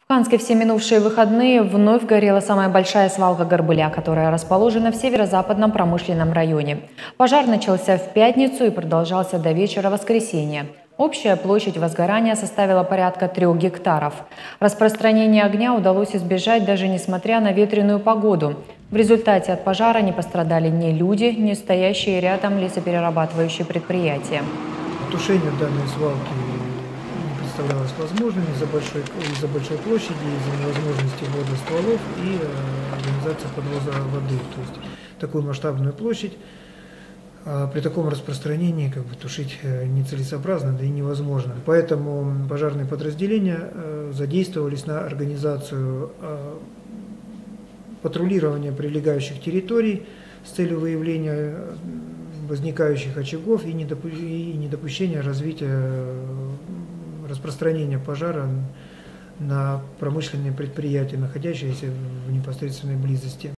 В Канске все минувшие выходные вновь горела самая большая свалка Горбыля, которая расположена в северо-западном промышленном районе. Пожар начался в пятницу и продолжался до вечера воскресенья. Общая площадь возгорания составила порядка 3 гектаров. Распространение огня удалось избежать даже несмотря на ветреную погоду. В результате от пожара не пострадали ни люди, ни стоящие рядом лесоперерабатывающие предприятия. Тушение данной свалки не представлялось возможным из-за большой площади, из-за невозможности ввода стволов и организации подвоза воды. То есть такую масштабную площадь при таком распространении тушить нецелесообразно, да и невозможно. Поэтому пожарные подразделения задействовались на организацию патрулирования прилегающих территорий с целью выявления возникающих очагов и недопущения развития распространения пожара на промышленные предприятия, находящиеся в непосредственной близости.